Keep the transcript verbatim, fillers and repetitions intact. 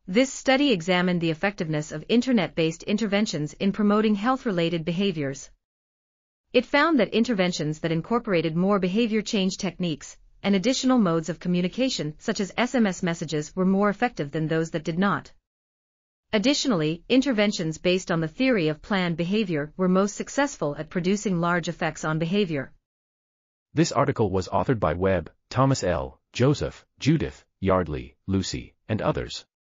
This study examined the effectiveness of Internet-based interventions in promoting health-related behaviors. It found that interventions that incorporated more behavior change techniques and additional modes of communication, such as S M S messages, were more effective than those that did not. Additionally, interventions based on the theory of planned behavior were most successful at producing large effects on behavior. This article was authored by Webb, Thomas L., Joseph, Judith, Yardley, Lucy, and others.